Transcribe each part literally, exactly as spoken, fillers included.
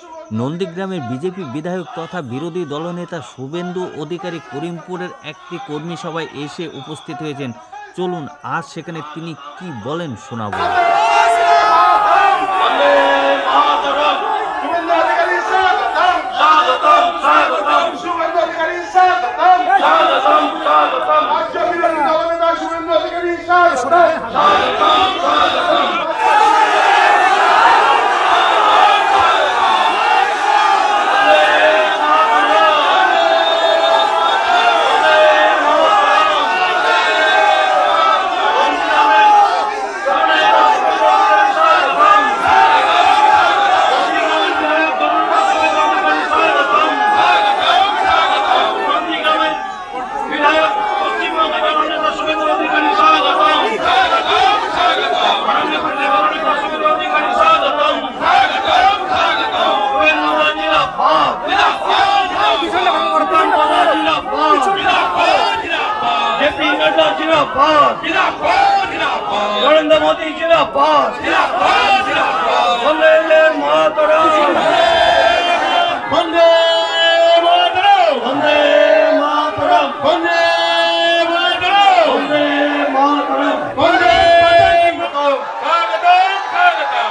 নন্দীগ্রামের বিজেপি বিধায়ক তথা বিরোধী দলনেতা শুভেন্দু অধিকারী করিমপুরের একটি কর্মী সভায় এসে উপস্থিত হয়েছেন। চলুন আজ সেখানে তিনি কি বলেন শোনাবো। नरेंद्र मोदी जिंदाबाद, वंदे मातरम, वंदे मातरम, वंदे मातरम, वंदे मातरम, वंदे मातरम, वंदे मातरम, स्वागतम स्वागतम,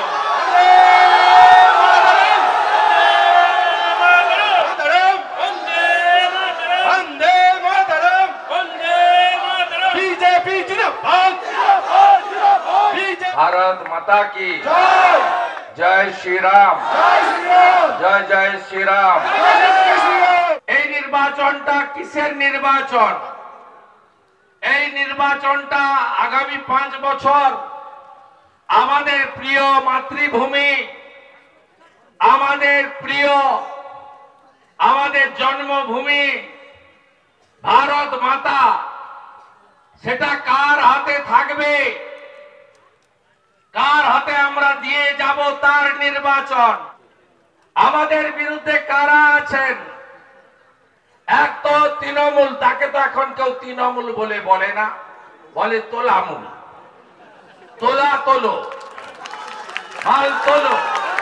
वंदे मातरम, वंदे मातरम, वंदे मातरम, बीजेपी जिंदाबाद, भारत माता की जय, जय श्री राम, जय जय श्री राम। এই নির্বাচনটা কিসের নির্বাচন? এই নির্বাচনটা আগামী পাঁচ বছর আমাদের প্রিয় মাতৃভূমি, আমাদের প্রিয় আমাদের জন্মভূমি ভারত মাতা, সেটা কার হাতে থাকবে, কার হাতে আমরা দিয়ে যাব তার নির্বাচন। আমাদের বিরুদ্ধে কারা আছেন? এক তো তৃণমূল, তাকে তো এখন কেউ তৃণমূল বলে বলে না, বলে তোলামূল। তোলা তোলো, মাল তোলো,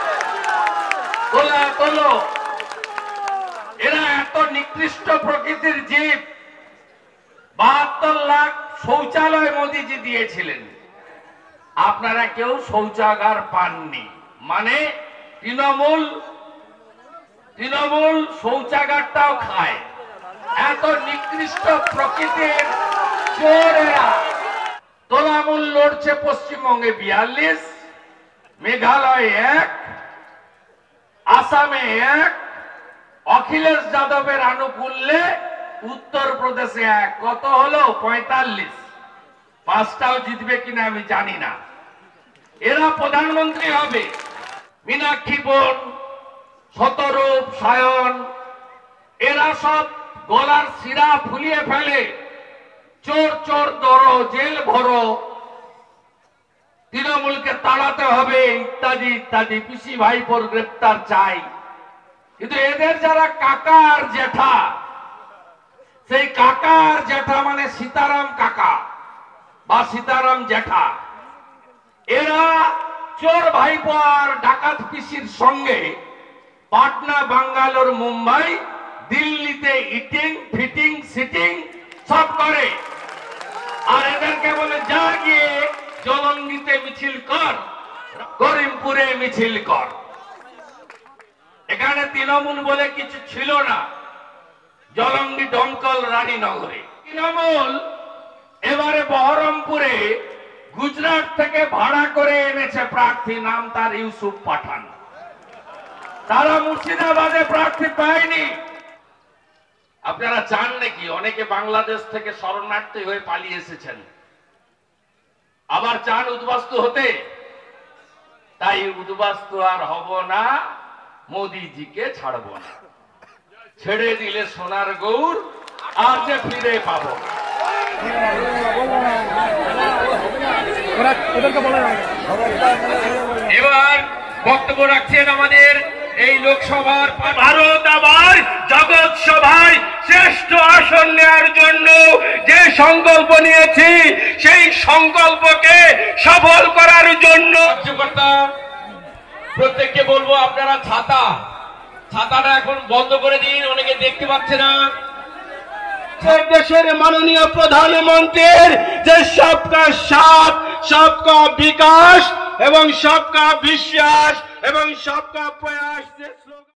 তোলা তোলো। এরা এত নিকৃষ্ট প্রকৃতির জীব। বাহাত্তর লাখ শৌচালয় মোদিজি দিয়েছিলেন, আপনারা কেউ শৌচাগার পাননি। মানে তৃণমূল তৃণমূল শৌচাগারটাও খায়। এত নিকৃষ্ট প্রকৃতির চোরেরা। তৃণমূল লড়ছে পশ্চিমবঙ্গে বিয়াল্লিশ, মেঘালয় এক, আসামে এক, অখিলেশ যাদবের আনুকূল্যে উত্তরপ্রদেশে এক। কত হলো? পঁয়তাল্লিশ। পাঁচটাও জিতবে কিনা আমি জানি না। এরা প্রধানমন্ত্রী হবে। মীনাক্ষী বোন, শতরূপ সায়ন, এরা সব গলার শিরা ফুলিয়ে ফেলে। চোর চোর ধরো, জেল ভরো, তৃণমূলকে তাড়াতে হবে, ইত্যাদি ইত্যাদি। পিসি ভাইপোর গ্রেপ্তার চাই। কিন্তু এদের যারা কাকা আর জেঠা, সেই কাকা আর জেঠা মানে সীতারাম কাকা বা সীতারাম জেঠা, এরা চোর ভাইপো আর ডাকাত পিসির সঙ্গে পাটনা, বাঙ্গালোর, মুম্বাই, দিল্লিতে ইটিং ফিটিং সিটিং সব করে। আর এদেরকে বলে যা গিয়ে জলঙ্গিতে মিছিল কর, করিমপুরে মিছিল কর। এখানে তৃণমূল বলে কিছু ছিল না। জলঙ্গি, ডমকল, রানীনগরে তৃণমূল। এবারে বহরমপুরে গুজরাট থেকে ভাড়া করে এনেছে প্রার্থী, নাম তার ইউসুফ পাঠান। তারা মুর্শিদাবাদে প্রার্থী পায়নি। আপনারা চান নাকি অনেকে বাংলাদেশ থেকে শরণার্থী হয়ে পালিয়ে এসেছেন, আবার চান উদ্বাস্তু হতে? তাই উদ্বাস্তু আর হব না, মোদিজিকে ছাড়ব না। ছেড়ে দিলে সোনার গৌর আর যে ফিরে পাবো। এবার বক্তব্য রাখছেন আমাদের এই লোকসভার ভারত আবার জগৎ সভায় শ্রেষ্ঠ আসন নেওয়ার জন্য যে সংকল্প নিয়েছি, সেই সংকল্পকে সফল করার জন্য প্রত্যেককে বলবো, আপনারা ছাতা ছাতাটা এখন বন্ধ করে দিন, অনেকে দেখতে পাচ্ছে না। দেশের মাননীয় প্রধানমন্ত্রীর যে সবকা সাথ, সবকা বিকাশ এবং সবকা বিশ্বাস এবং সবকা প্রয়াস যে